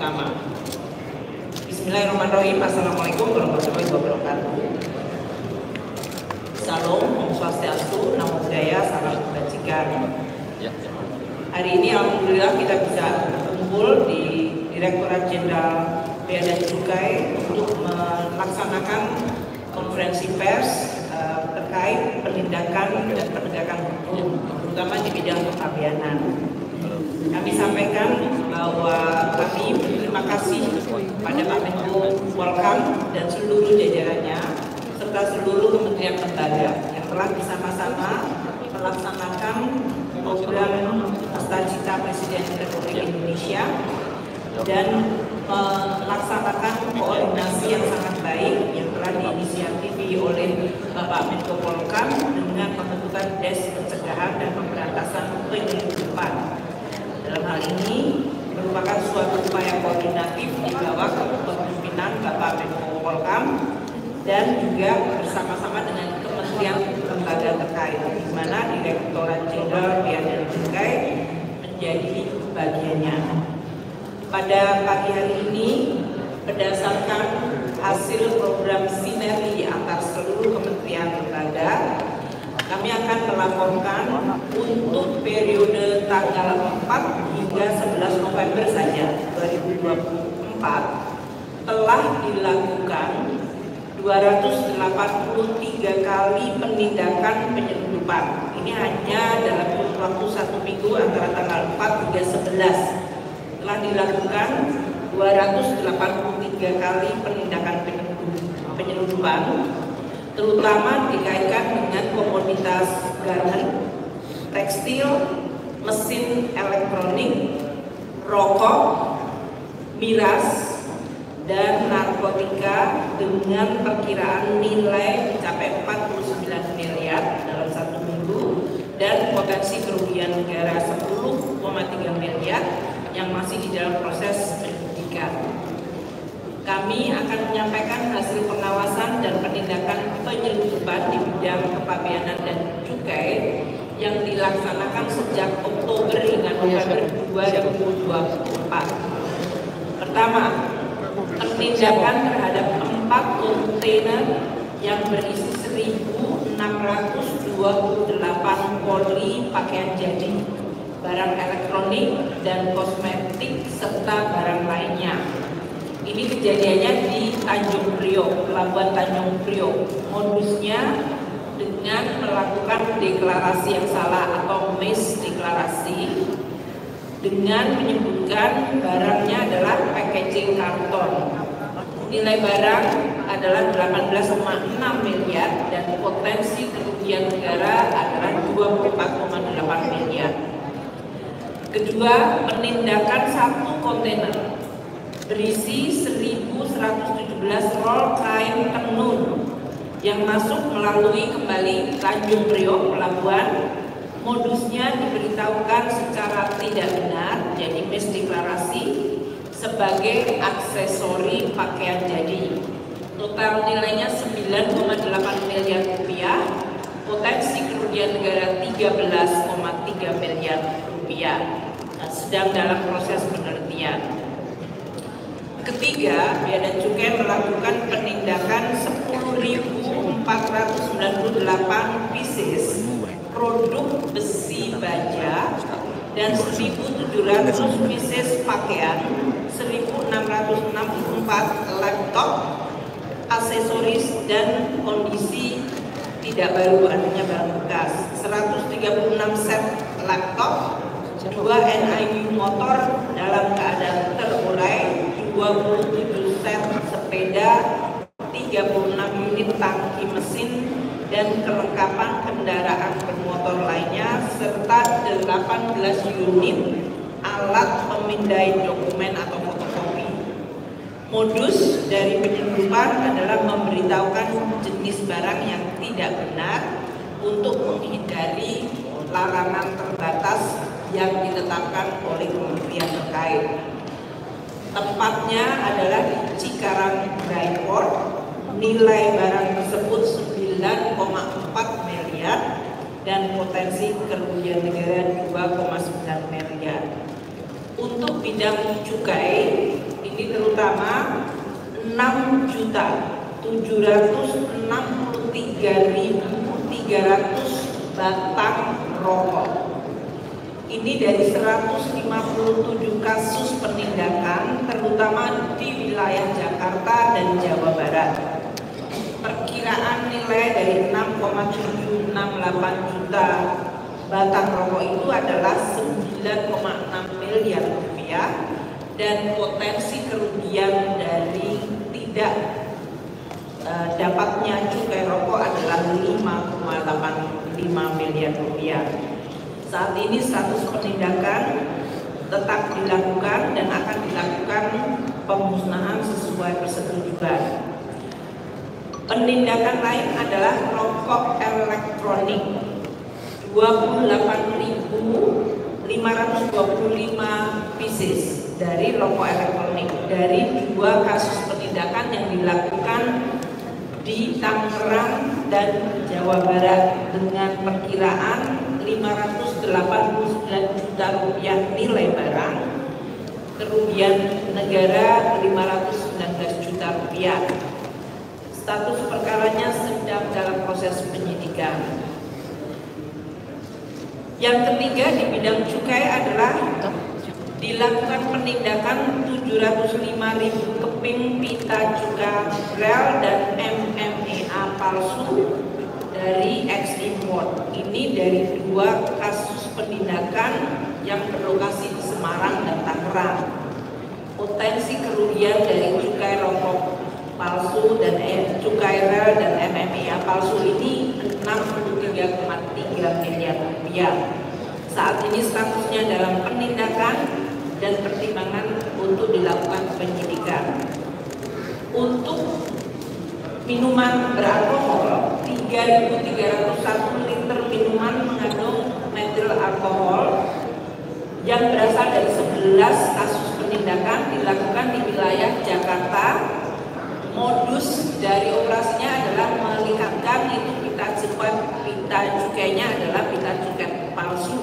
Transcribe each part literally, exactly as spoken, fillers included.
pertama. Bismillahirrahmanirrahim. Assalamualaikum warahmatullahi wabarakatuh. Salam, Om Swastiastu, Namo Buddhaya, Salam Kebajikan. Hari ini alhamdulillah kita bisa berkumpul di Direktorat Jenderal Bea dan Cukai untuk melaksanakan konferensi pers uh, terkait penindakan dan penegakan hukum, terutama di bidang kepabeanan. Kami sampaikan bahwa kami berterima kasih pada Pak Menko Polhukam dan seluruh jajarannya serta seluruh kementerian lembaga yang telah bersama-sama melaksanakan program Cita Presiden Republik Indonesia dan melaksanakan koordinasi yang sangat baik yang telah diinisiatifi oleh Bapak Menko Polhukam dengan pembentukan Des Pencegahan dan Pemberantasan Penyelundupan. Dalam hal ini merupakan suatu upaya koordinatif di bawah kepemimpinan Bapak Menko Polhukam dan juga bersama-sama dengan kementerian lembaga terkait, di mana Direktorat Jenderal Bea dan Cukai menjadi bagiannya. Pada pagi hari ini, berdasarkan hasil program sinergi antar seluruh kementerian lembaga, kami akan melaporkan untuk periode tanggal empat hingga sebelas November saja dua ribu dua puluh empat telah dilakukan dua ratus delapan puluh tiga kali penindakan penyelundupan. Ini hanya dalam kurun waktu satu minggu antara tanggal empat hingga sebelas telah dilakukan dua ratus delapan puluh tiga kali penindakan penyelundupan, terutama dikaitkan dengan komoditas garmen, tekstil, mesin elektronik, rokok, miras, dan narkotika dengan perkiraan nilai mencapai empat puluh sembilan miliar dalam satu minggu dan potensi kerugian negara sepuluh koma tiga miliar yang masih di dalam proses penyidikan. Kami akan menyampaikan hasil pengawasan dan penindakan penyelundupan di bidang kepabeanan dan cukai yang dilaksanakan sejak Oktober hingga November dua ribu dua puluh empat. Pertama, penindakan terhadap empat kontainer yang berisi seribu enam ratus dua puluh delapan poli pakaian jadi, barang elektronik dan kosmetik serta barang lainnya. Ini kejadiannya di Tanjung Priok, Pelabuhan Tanjung Priok. Modusnya dengan melakukan deklarasi yang salah atau misdeklarasi dengan menyebutkan barangnya adalah packaging karton. Nilai barang adalah delapan belas koma enam miliar dan potensi kerugian negara adalah dua puluh empat koma delapan miliar. Kedua, penindakan satu kontainer berisi seribu seratus tujuh belas rol kain tenun yang masuk melalui kembali Tanjung Priok pelabuhan. Modusnya diberitahukan secara tidak benar, jadi misdeklarasi, sebagai aksesori pakaian jadi. Total nilainya sembilan koma delapan miliar rupiah, potensi kerugian negara tiga belas koma tiga miliar rupiah. Nah, sedang dalam proses penelitian. Ketiga, Bea dan Cukai melakukan penindakan sepuluh ribu empat ratus sembilan puluh delapan pieces produk besi baja dan seribu tujuh ratus pieces pakaian, seribu enam ratus enam puluh empat laptop, aksesoris dan kondisi tidak baru, artinya barang bekas, seratus tiga puluh enam set laptop, dua N I U motor dalam keadaan terurai, dua puluh tujuh set sepeda, tiga puluh enam unit tangki mesin dan kelengkapan kendaraan bermotor lainnya, serta delapan belas unit alat pemindai dokumen atau fotokopi. Modus dari penyelundupan adalah memberitahukan jenis barang yang tidak benar untuk menghindari larangan terbatas yang ditetapkan oleh kementerian terkait. Tempatnya adalah di Cikarang Dryport. Nilai barang tersebut sembilan koma empat miliar dan potensi kerugian negara dua koma sembilan miliar. Untuk bidang cukai, Ini terutama enam juta tujuh ratus enam puluh tiga ribu tiga ratus batang rokok. Ini dari seratus lima puluh tujuh kasus penindakan terutama di wilayah Jakarta dan Jawa Barat. Perkiraan nilai dari enam koma tujuh enam delapan juta batang rokok itu adalah sembilan koma enam miliar rupiah dan potensi kerugian dari tidak uh, dapatnya cukai rokok adalah lima koma delapan lima miliar rupiah. Saat ini status penindakan tetap dilakukan dan akan dilakukan pemusnahan sesuai persetujuan. Penindakan lain adalah rokok elektronik dua puluh delapan ribu lima ratus dua puluh lima pieces dari rokok elektronik dari dua kasus penindakan yang dilakukan di Tangerang dan Jawa Barat dengan perkiraan lima ratus delapan puluh sembilan juta rupiah nilai barang, kerugian negara lima ratus sembilan belas juta rupiah. Status perkaranya sedang dalam proses penyidikan. Yang ketiga di bidang cukai adalah dilakukan penindakan tujuh ratus lima ribu keping pita cukai rel dan M M E A palsu dari ekspor. Ini dari dua kasus penindakan yang berlokasi di Semarang dan Tangerang. Potensi kerugian dari cukai rokok palsu dan cukai rel dan M M E A palsu ini enam puluh tiga koma tiga miliar rupiah. Saat ini statusnya dalam penindakan dan pertimbangan untuk dilakukan penyidikan. Untuk minuman beralkohol, tiga ribu tiga ratus satu liter minuman mengandung metil alkohol yang berasal dari sebelas kasus penindakan dilakukan di wilayah Jakarta. Modus dari operasinya adalah melihatkan itu pita cukai, pita cukainya adalah pita cukai palsu.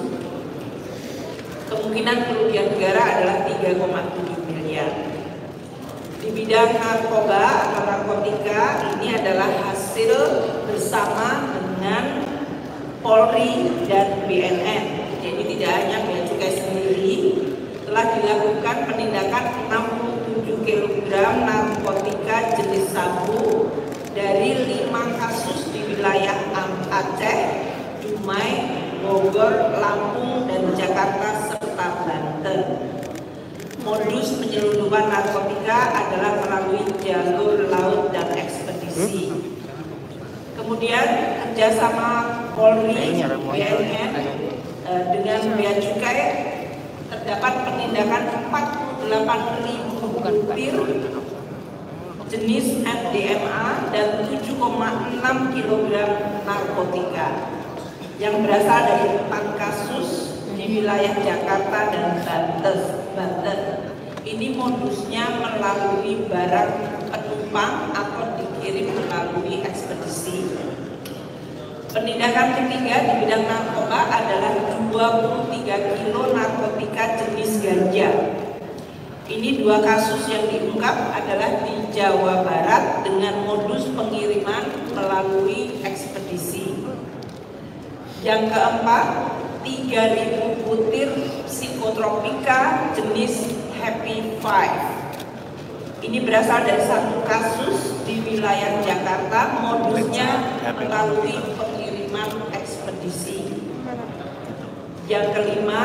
Kemungkinan kerugian negara adalah tiga koma tujuh miliar. Di bidang narkoba atau narkotika, ini adalah hasil bersama dengan Polri dan B N N. Jadi tidak hanya bea cukai sendiri, telah dilakukan penindakan enam puluh tujuh kilogram narkotika jenis sabu dari lima kasus di wilayah Aceh, Dumai, Bogor, Lampung, dan Jakarta serta Banten. Modus penyelundupan narkotika adalah melalui jalur laut dan ekspedisi. Kemudian kerjasama Polri, B N N eh, dengan bea cukai terdapat penindakan empat puluh delapan ribu butir jenis M D M A dan tujuh koma enam kilogram narkotika yang berasal dari empat kasus di wilayah Jakarta dan Banten. Ini modusnya melalui barang penumpang atau dikirim melalui ekspedisi. Penindakan ketiga di bidang narkoba adalah dua puluh tiga kilo narkotika jenis ganja. Ini dua kasus yang diungkap adalah di Jawa Barat dengan modus pengiriman melalui ekspedisi. Yang keempat, tiga ribu butir psikotropika jenis Happy Five. Ini berasal dari satu kasus di wilayah Jakarta, modusnya melalui pengiriman ekspedisi. Yang kelima,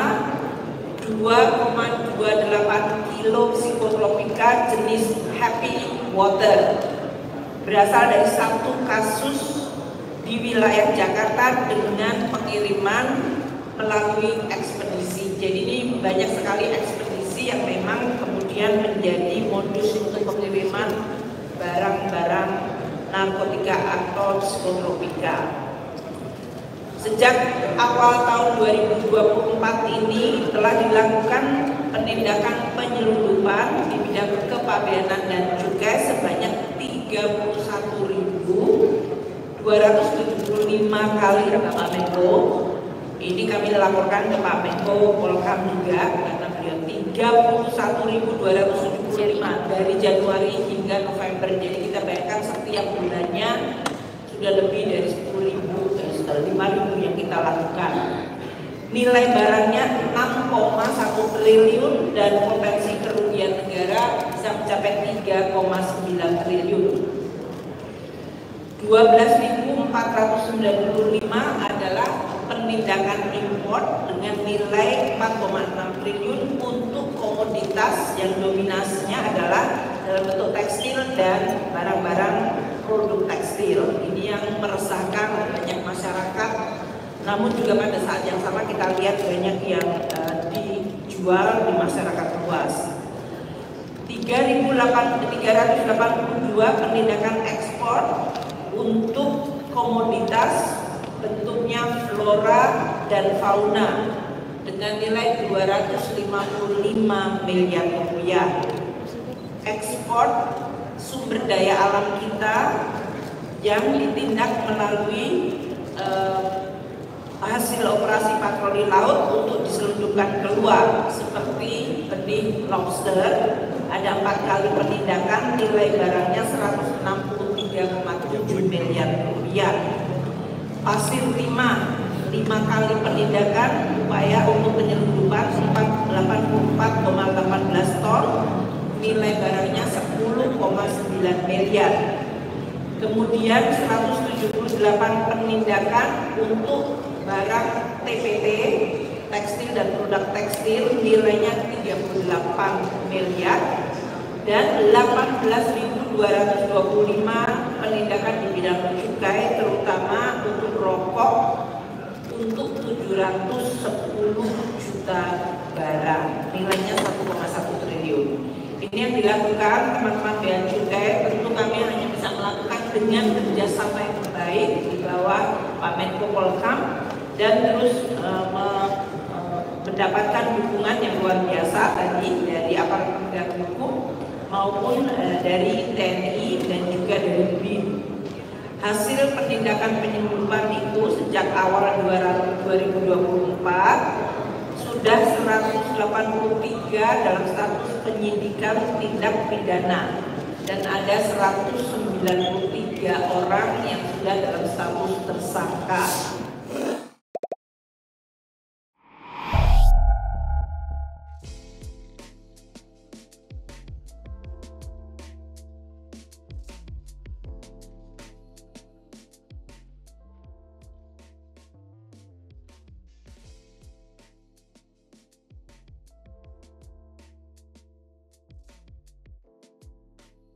dua koma dua delapan kilo psikotropika jenis Happy Water. Berasal dari satu kasus di wilayah Jakarta dengan pengiriman melalui ekspedisi. Jadi ini banyak sekali ekspedisi yang memang kemudian menjadi modus untuk pengiriman barang-barang narkotika atau psikotropika. Sejak awal tahun dua ribu dua puluh empat ini telah dilakukan penindakan penyelundupan di bidang kepabeanan dan cukai sebanyak tiga puluh satu ribu dua ratus tujuh puluh lima kali Pak Menko. Ini kami laporkan ke Pak Menko Polkam juga karena beliau tinggi tiga puluh satu ribu dua ratus tujuh puluh lima dari Januari hingga November. Jadi kita bayangkan setiap bulannya sudah lebih dari sepuluh ribu, lima ribu yang kita lakukan. Nilai barangnya enam koma satu triliun dan potensi kerugian negara bisa mencapai tiga koma sembilan triliun. dua belas ribu empat ratus sembilan puluh lima adalah penindakan import dengan nilai empat koma enam triliun untuk komoditas yang dominasinya adalah dalam bentuk tekstil dan barang-barang produk tekstil. Ini yang meresahkan banyak masyarakat. Namun juga pada saat yang sama kita lihat banyak yang uh, dijual di masyarakat luas. tiga ribu tiga ratus delapan puluh dua penindakan ekspor untuk komoditas bentuknya flora dan fauna dengan nilai dua ratus lima puluh lima miliar rupiah. Ekspor sumber daya alam kita yang ditindak melalui uh, hasil operasi patroli laut untuk diselundupkan keluar seperti benih lobster, ada empat kali penindakan, nilai barangnya seratus enam puluh tiga koma tujuh miliar rupiah. Pasir timah, lima kali penindakan upaya untuk penyelundupan delapan puluh empat koma satu delapan ton, nilai barangnya sepuluh koma sembilan miliar. Kemudian seratus tujuh puluh delapan penindakan untuk barang T P T, tekstil dan produk tekstil, nilainya tiga puluh delapan miliar, dan delapan belas ribu dua ratus dua puluh lima penindakan di bidang cukai, terutama untuk rokok untuk tujuh ratus sepuluh juta barang, nilainya satu koma satu triliun. Ini yang dilakukan teman-teman Bea Cukai. Tentu kami hanya bisa melakukan dengan kerjasama yang baik di bawah Pak Menko Polhukam dan terus uh, me, uh, mendapatkan dukungan yang luar biasa tadi dari aparat penegak hukum maupun uh, dari T N I dan juga dari B I N. Hasil penindakan penyelundupan itu sejak awal dua ribu dua puluh empat sudah seratus delapan puluh tiga dalam status penyidikan tindak pidana dan ada seratus sembilan puluh tiga orang yang sudah dalam status tersangka.